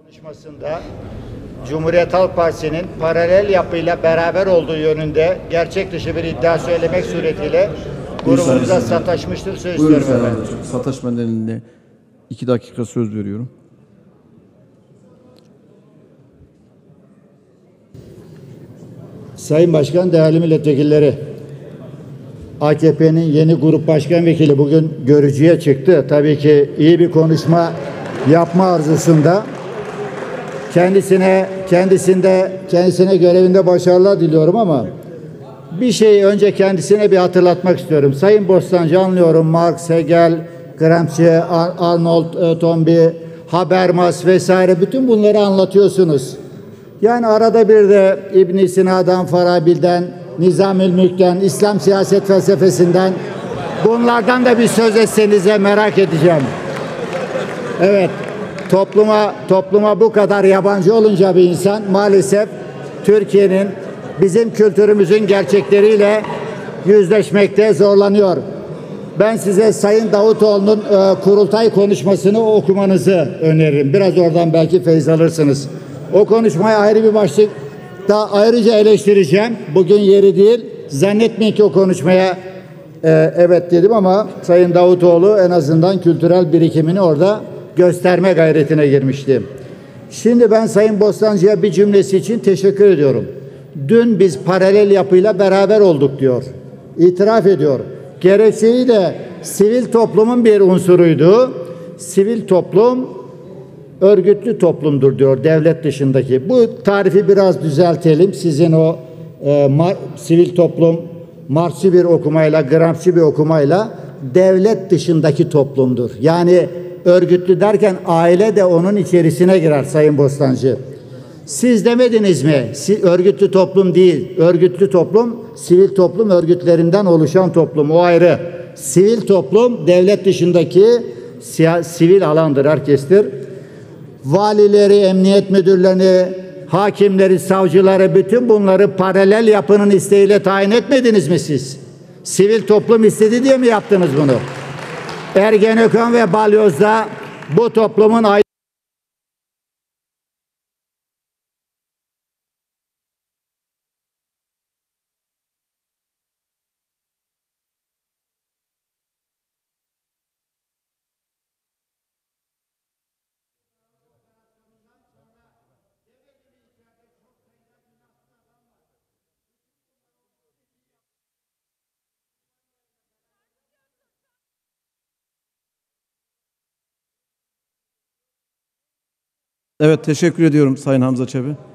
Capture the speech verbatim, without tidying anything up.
Konuşmasında Cumhuriyet Halk Partisi'nin paralel yapıyla beraber olduğu yönünde gerçek dışı bir iddia söylemek suretiyle grubumuza sataşmıştır. Söz istiyorum efendim. Sataşma nedeniyle iki dakika söz veriyorum. Sayın Başkan, değerli milletvekilleri, A K P'nin yeni grup başkan vekili bugün görücüye çıktı. Tabii ki iyi bir konuşma yapma arzusunda. Kendisine kendisinde kendisine görevinde başarılar diliyorum ama bir şey önce kendisine bir hatırlatmak istiyorum. Sayın Bostancı, anlıyorum, Marx, Hegel, Gramsci, Arnold Toynbee, Habermas vesaire bütün bunları anlatıyorsunuz. Yani arada bir de İbn Sina'dan, Farabi'den, Nizamül Mülk'ten, İslam siyaset felsefesinden bunlardan da bir söz etsenize merak edeceğim. Evet. Topluma topluma bu kadar yabancı olunca bir insan maalesef Türkiye'nin, bizim kültürümüzün gerçekleriyle yüzleşmekte zorlanıyor. Ben size Sayın Davutoğlu'nun e, kurultay konuşmasını okumanızı öneririm. Biraz oradan belki feyz alırsınız. O konuşmayı ayrı bir başlıkta ayrıca eleştireceğim. Bugün yeri değil. Zannetmeyin ki o konuşmaya e, evet dedim ama Sayın Davutoğlu en azından kültürel birikimini orada gösterme gayretine girmişti. Şimdi ben Sayın Bostancı'ya bir cümlesi için teşekkür ediyorum. Dün biz paralel yapıyla beraber olduk diyor. İtiraf ediyor. Gerekçeyi de sivil toplumun bir unsuruydu. Sivil toplum örgütlü toplumdur diyor, devlet dışındaki. Bu tarifi biraz düzeltelim. Sizin o e, mar, sivil toplum Marxçı bir okumayla, Gramsci bir okumayla devlet dışındaki toplumdur. Yani örgütlü derken aile de onun içerisine girer Sayın Bostancı. Siz demediniz mi? Örgütlü toplum değil. Örgütlü toplum, sivil toplum örgütlerinden oluşan toplum. O ayrı. Sivil toplum devlet dışındaki sivil alandır, herkestir. Valileri, emniyet müdürlerini, hakimleri, savcıları, bütün bunları paralel yapının isteğiyle tayin etmediniz mi siz? Sivil toplum istedi diye mi yaptınız bunu? Ergenekon ve Balyoz'da bu toplumun ay Evet, teşekkür ediyorum Sayın Hamza Çebi.